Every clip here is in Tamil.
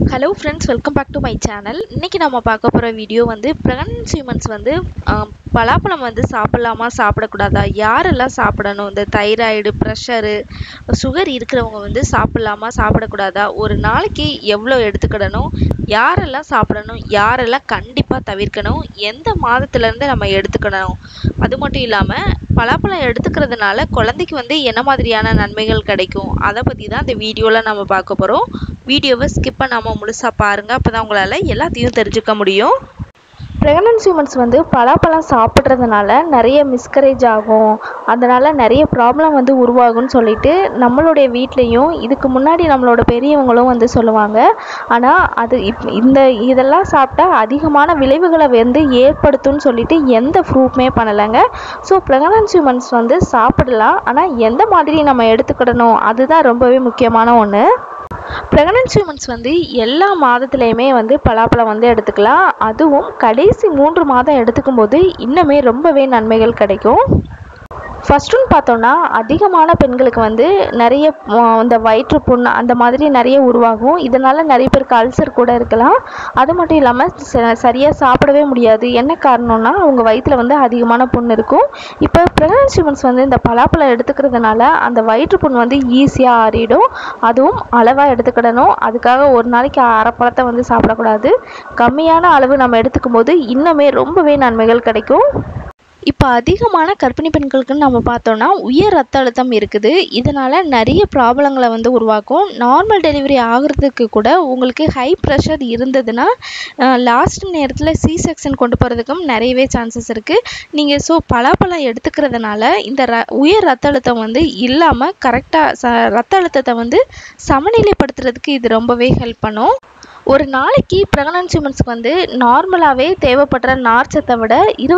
Hello friends, welcome back to my channel. இன்னைக்கு நம்ம பார்க்க போற வீடியோ வந்து pregnant women வந்து பலாப்பழம் வந்து சாப்பிடலாமா சாப்பிடக்கூடாதா, யாரெல்லாம் சாப்பிடணும், இந்த தைராய்டு, பிரஷர், சுகர் இருக்கிறவங்க வந்து சாப்பிடலாமா சாப்பிடக்கூடாதா, ஒரு நாளைக்கு எவ்வளோ எடுத்துக்கிடணும், யாரெல்லாம் சாப்பிடணும், யாரெல்லாம் கண்டிப்பாக தவிர்க்கணும், எந்த மாதத்துலேருந்து நம்ம எடுத்துக்கணும், அது மட்டும் இல்லாமல் பலாப்பழம் எடுத்துக்கிறதுனால குழந்தைக்கு வந்து என்ன மாதிரியான நன்மைகள் கிடைக்கும், அதை பற்றி தான் இந்த வீடியோவில் நம்ம பார்க்க போகிறோம். வீடியோவை ஸ்கிப் பண்ணாமல் முழுசாக பாருங்கள், அப்போ தான் உங்களால் எல்லாத்தையும் தெரிஞ்சுக்க முடியும். ப்ரெக்னன்சி உமன்ஸ் வந்து பலாப்பழம் சாப்பிட்றதுனால நிறைய மிஸ்கரேஜ் ஆகும், அதனால் நிறைய ப்ராப்ளம் வந்து உருவாகும்னு சொல்லிட்டு நம்மளுடைய வீட்லேயும் இதுக்கு முன்னாடி நம்மளோட பெரியவங்களும் வந்து சொல்லுவாங்க. ஆனால் அது இதெல்லாம் சாப்பிட்டா அதிகமான விளைவுகளை வந்து ஏற்படுத்தும்னு சொல்லிட்டு எந்த ப்ரூஃப்மே பண்ணலைங்க. ஸோ ப்ரெக்னன்சி உமன்ஸ் வந்து சாப்பிடலாம், ஆனால் எந்த மாதிரி நம்ம எடுத்துக்கிடணும் அதுதான் ரொம்பவே முக்கியமான ஒன்று. ப்ரெக்னன்சி உமன்ஸ் வந்து எல்லா மாதத்துலேயுமே வந்து பலாப்பழம் வந்து எடுத்துக்கலாம், அதுவும் கடைசி 3 மாதம் எடுத்துக்கும் போது இன்னுமே ரொம்பவே நன்மைகள் கிடைக்கும். ஃபஸ்ட்டுன்னு பார்த்தோன்னா அதிகமான பெண்களுக்கு வந்து நிறைய இந்த வயிற்று புண்ணு அந்த மாதிரி நிறைய உருவாகும், இதனால் நிறைய பேருக்கு அல்சர் கூட இருக்கலாம். அது மட்டும் இல்லாமல் சரியாக சாப்பிடவே முடியாது. என்ன காரணம்னா அவங்க வயிற்றில் வந்து அதிகமான புண்ணு இருக்கும். இப்போ ப்ரெக்னன்சி உமன்ஸ் வந்து இந்த பலாப்பழம் எடுத்துக்கிறதுனால அந்த வயிற்று புண் வந்து ஈஸியாக ஆறிடும். அதுவும் அளவாக எடுத்துக்கிடணும். அதுக்காக ஒரு நாளைக்கு அரை பழத்தை வந்து சாப்பிடக்கூடாது. கம்மியான அளவு நம்ம எடுத்துக்கும் போது இன்னுமே ரொம்பவே நன்மைகள் கிடைக்கும். இப்போ அதிகமான கர்ப்பிணி பெண்களுக்குன்னு நம்ம பார்த்தோன்னா உயர் ரத்த அழுத்தம் இருக்குது, இதனால் நிறைய ப்ராப்ளங்களை வந்து உருவாக்கும். நார்மல் டெலிவரி ஆகிறதுக்கு கூட உங்களுக்கு ஹை ப்ரெஷர் இருந்ததுன்னா லாஸ்ட் நேரத்தில் சி செக்ஷன் கொண்டு போகிறதுக்கும் நிறையவே சான்சஸ் இருக்குது. நீங்கள் பலாப்பழம் எடுத்துக்கிறதுனால இந்த உயர் ரத்த அழுத்தம் வந்து இல்லாமல் கரெக்டாக ரத்த அழுத்தத்தை வந்து சமநிலைப்படுத்துறதுக்கு இது ரொம்பவே ஹெல்ப் பண்ணும். ஒரு நாளைக்கு ப்ரெக்னன்சி உமன்ஸ்க்கு வந்து நார்மலாகவே தேவைப்படுற நார்ச்சத்தை விட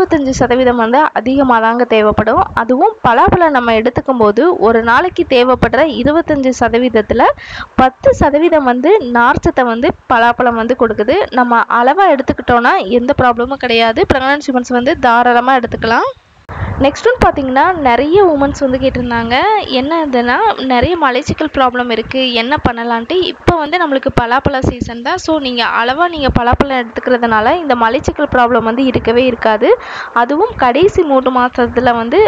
25% வந்து அதிகமாக தாங்க தேவைப்படும். அதுவும் பலாப்பழம் நம்ம எடுத்துக்கும் போது ஒரு நாளைக்கு தேவைப்படுற 25%ல் 10% வந்து நார்ச்சத்தை வந்து பலாப்பழம் வந்து கொடுக்குது. நம்ம அளவாக எடுத்துக்கிட்டோன்னா எந்த ப்ராப்ளமும் கிடையாது, ப்ரெக்னன்சி உமன்ஸ் வந்து தாராளமாக எடுத்துக்கலாம். நெக்ஸ்ட்டுன்னு பார்த்தீங்கன்னா நிறைய உமன்ஸ் வந்து கேட்டிருந்தாங்க, என்ன இதுன்னா நிறைய மலச்சிக்கல் ப்ராப்ளம் இருக்குது, என்ன பண்ணலான்ட்டு. இப்போ வந்து நம்மளுக்கு பலாப்பழ சீசன் தான். ஸோ நீங்கள் பலாப்பழம் எடுத்துக்கிறதுனால இந்த மலச்சிக்கல் ப்ராப்ளம் வந்து இருக்கவே இருக்காது. அதுவும் கடைசி 3 மாதத்தில் வந்து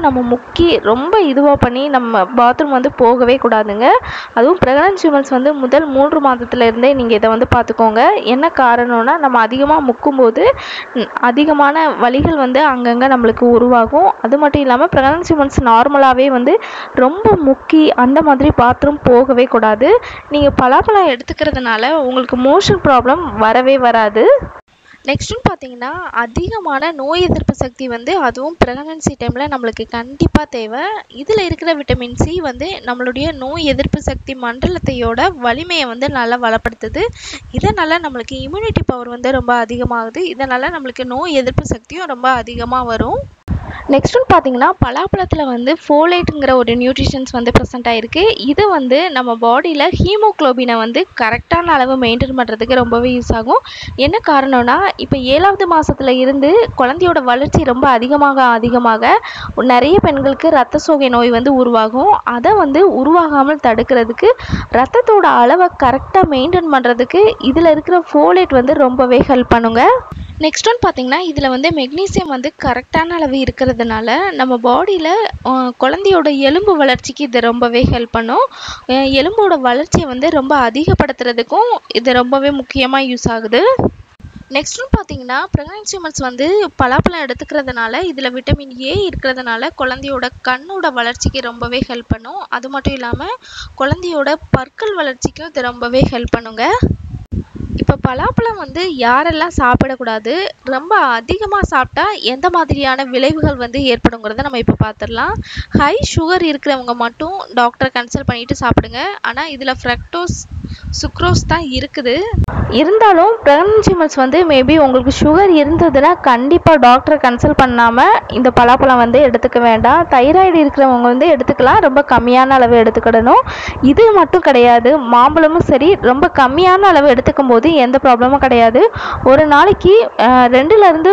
ரொம்ப இதுவாக பண்ணி நம்ம பாத்ரூம் வந்து போகவே கூடாதுங்க. அதுவும் ப்ரெக்னன்சி உமன்ஸ் வந்து முதல் 3 மாதத்துலேருந்தே நீங்கள் இதை வந்து பார்த்துக்கோங்க. என்ன காரணம்னா நம்ம அதிகமாக முக்கும்போது அதிகமான வலிகள் வந்து அங்கங்கே நம்மளுக்கு உருவாகும். அது மட்டும் இல்லாமல் ப்ரெக்னன்சி உமன்ஸ் நார்மலாகவே வந்து ரொம்ப முக்கி அந்த மாதிரி பாத்ரூம் போகவே கூடாது. நீங்கள் பலாப்பழம் எடுத்துக்கிறதுனால உங்களுக்கு மோஷன் ப்ராப்ளம் வரவே வராது. நெக்ஸ்ட்டுன்னு பார்த்தீங்கன்னா அதிகமான நோய் எதிர்ப்பு சக்தி வந்து அதுவும் ப்ரெக்னன்சி டைமில் நம்மளுக்கு கண்டிப்பாக தேவை. இதில் இருக்கிற விட்டமின் சி வந்து நம்மளுடைய நோய் எதிர்ப்பு சக்தி மண்டலத்தையோட வலிமையை வந்து நல்லா வளப்படுத்துது. இதனால் நம்மளுக்கு இம்யூனிட்டி பவர் வந்து ரொம்ப அதிகமாகுது. இதனால் நம்மளுக்கு நோய் எதிர்ப்பு சக்தியும் ரொம்ப அதிகமாக வரும். நெக்ஸ்ட்டுன்னு பார்த்தீங்கன்னா பலாப்பழத்தில் வந்து ஃபோலேட்டுங்கிற ஒரு நியூட்ரிஷன்ஸ் வந்து ப்ரெசென்ட் ஆகிருக்கு. இது வந்து நம்ம பாடியில் ஹீமோக்ளோபினை வந்து கரெக்டான அளவு மெயின்டைன் பண்ணுறதுக்கு ரொம்பவே யூஸ் ஆகும். என்ன காரணம்னா இப்போ 7வது மாதத்தில் இருந்து குழந்தையோட வளர்ச்சி ரொம்ப அதிகமாக நிறைய பெண்களுக்கு இரத்த சோகை நோய் வந்து உருவாகும். அதை வந்து உருவாகாமல் தடுக்கிறதுக்கு ரத்தத்தோட அளவை கரெக்டாக மெயின்டைன் பண்ணுறதுக்கு இதில் இருக்கிற ஃபோலேட் வந்து ரொம்பவே ஹெல்ப் பண்ணுங்க. நெக்ஸ்ட் ஒன் பார்த்தீங்கன்னா இதில் வந்து மெக்னீசியம் வந்து கரெக்டான அளவு இருக்கிறதுனால நம்ம பாடியில் குழந்தையோட எலும்பு வளர்ச்சிக்கு இது ரொம்பவே ஹெல்ப் பண்ணும். எலும்போட வளர்ச்சியை வந்து ரொம்ப அதிகப்படுத்துறதுக்கும் இது ரொம்பவே முக்கியமாக யூஸ் ஆகுது. நெக்ஸ்ட்னு பார்த்தீங்கன்னா ப்ரெக்னன்சி உமன்ஸ் வந்து பலாப்பழம் எடுத்துக்கிறதுனால இதில் விட்டமின் ஏ இருக்கிறதுனால குழந்தையோட கண்ணோட வளர்ச்சிக்கு ரொம்பவே ஹெல்ப் பண்ணும். அது மட்டும் இல்லாமல் குழந்தையோட பற்கள் வளர்ச்சிக்கும் இது ரொம்பவே ஹெல்ப் பண்ணுங்க. இப்போ பலாப்பழம் வந்து யாரெல்லாம் சாப்பிடக்கூடாது, ரொம்ப அதிகமாக சாப்பிட்டா எந்த மாதிரியான விளைவுகள் வந்து ஏற்படுங்கிறத நம்ம இப்போ பார்த்துடலாம். ஹை சுகர் இருக்கிறவங்க மட்டும் டாக்டரை கன்சல்ட் பண்ணிவிட்டு சாப்பிடுங்க. ஆனால் இதில் ஃப்ரக்டோஸ் சுக்ரோஸ் தான் இருக்குது. இருந்தாலும் ப்ரெக்னன்சி உமன்ஸ் வந்து மேபி உங்களுக்கு சுகர் இருந்ததுன்னா கண்டிப்பாக டாக்டரை கன்சல்ட் பண்ணாமல் இந்த பலாப்பழம் வந்து எடுத்துக்க வேண்டாம். தைராய்டு இருக்கிறவங்க வந்து எடுத்துக்கலாம், ரொம்ப கம்மியான அளவு எடுத்துக்கிடணும். இது மட்டும் கிடையாது, மாம்பழமும் சரி ரொம்ப கம்மியான அளவு எடுத்துக்கும் போது எந்த ப்ராப்ளமும் கிடையாது. ஒரு நாளைக்கு 2லேருந்து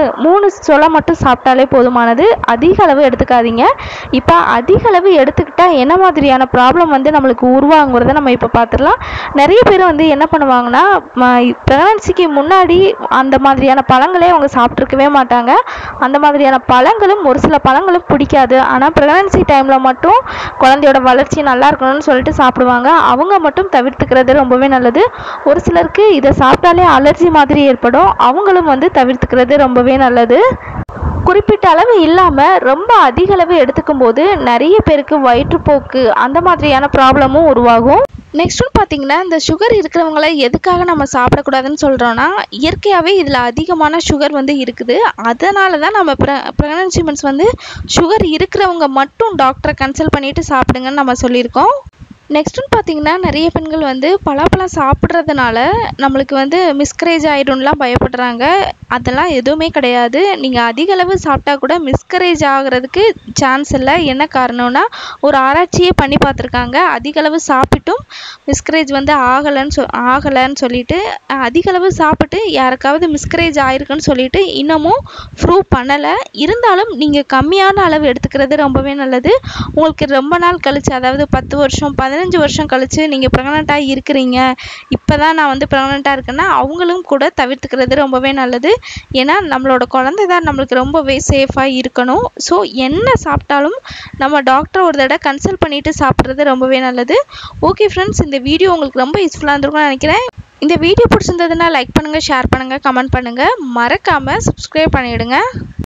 3 சொலை மட்டும் சாப்பிட்டாலே போதுமானது, அதிக அளவு எடுத்துக்காதீங்க. இப்போ அதிக அளவு எடுத்துக்கிட்டால் என்ன மாதிரியான ப்ராப்ளம் வந்து நம்மளுக்கு உருவாகுங்கிறத நம்ம இப்போ பார்த்துடலாம். நிறைய பேர் வந்து என்ன பண்ணுவாங்கன்னா ப்ரெக்னன்சிக்கு முன்னாடி அந்த மாதிரியான பழங்களே அவங்க சாப்பிட்ருக்கவே மாட்டாங்க. அந்த மாதிரியான பழங்களும் ஒரு சில பழங்களும் பிடிக்காது. ஆனால் ப்ரெக்னன்சி டைமில் மட்டும் குழந்தையோட வளர்ச்சி நல்லா இருக்கணும்னு சொல்லிட்டு சாப்பிடுவாங்க. அவங்க மட்டும் தவிர்த்துக்கிறது ரொம்பவே நல்லது. ஒரு சிலருக்கு இதை சாப்பிட்டாலே அலர்ஜி மாதிரி ஏற்படும். அவங்களும் வந்து தவிர்த்துக்கிறது ரொம்பவே நல்லது. குறிப்பிட்ட அளவு இல்லாமல் ரொம்ப அதிக அளவு எடுத்துக்கும் போது நிறைய பேருக்கு வயிற்றுப்போக்கு அந்த மாதிரியான ப்ராப்ளமும் உருவாகும். நெக்ஸ்ட் பார்த்தீங்கன்னா, இந்த சுகர் இருக்கிறவங்கள எதுக்காக நம்ம சாப்பிடக்கூடாதுன்னு சொல்கிறோன்னா, இயற்கையாகவே இதில் அதிகமான சுகர் வந்து இருக்குது. அதனால தான் நம்ம ப்ரெக்னன்சி உமன்ஸ் வந்து சுகர் இருக்கிறவங்க மட்டும் டாக்டரை கன்சல்ட் பண்ணிவிட்டு சாப்பிடுங்கன்னு நம்ம சொல்லியிருக்கோம். நெக்ஸ்ட்டுன்னு பார்த்தீங்கன்னா, நிறைய பெண்கள் வந்து பலாப்பழம் சாப்பிட்றதுனால நம்மளுக்கு வந்து மிஸ்கரேஜ் ஆகிடும்லாம் பயப்படுறாங்க. அதெல்லாம் எதுவுமே கிடையாது. நீங்கள் அதிக அளவு சாப்பிட்டா கூட மிஸ்கரேஜ் ஆகிறதுக்கு சான்ஸ் இல்லை. என்ன காரணம்னா, ஒரு ஆராய்ச்சியே பண்ணி பார்த்துருக்காங்க. அதிக அளவு சாப்பிட்டும் மிஸ்கரேஜ் வந்து ஆகலைன்னு சொல்லிட்டு, அதிக அளவு சாப்பிட்டு யாருக்காவது மிஸ்கரேஜ் ஆகிருக்குன்னு சொல்லிட்டு இன்னமும் ப்ரூவ் பண்ணலை. இருந்தாலும் நீங்கள் கம்மியான அளவு எடுத்துக்கிறது ரொம்பவே நல்லது. உங்களுக்கு ரொம்ப நாள் கழிச்சு, அதாவது 10 வருஷம் 15 வருஷம் கழிச்சு நீங்கள் ப்ரெக்னெண்ட்டாக இருக்கிறீங்க, இப்போ தான் நான் வந்து ப்ரெக்னெண்ட்டாக இருக்கேன்னா அவங்களும் கூட தவிர்த்துக்கிறது ரொம்பவே நல்லது. ஏன்னா நம்மளோட குழந்தை தான் நம்மளுக்கு ரொம்பவே சேஃபாக இருக்கணும். ஸோ என்ன சாப்பிட்டாலும் நம்ம டாக்டர் ஒரு தடவை கன்சல்ட் பண்ணிவிட்டு சாப்பிட்றது ரொம்பவே நல்லது. ஓகே ஃப்ரெண்ட்ஸ், இந்த வீடியோ உங்களுக்கு ரொம்ப யூஸ்ஃபுல்லாக இருந்திருக்கும்னு நினைக்கிறேன். இந்த வீடியோ பிடிச்சிருந்ததுன்னா லைக் பண்ணுங்கள், ஷேர் பண்ணுங்கள், கமெண்ட் பண்ணுங்கள். மறக்காமல் சப்ஸ்கிரைப் பண்ணிவிடுங்க.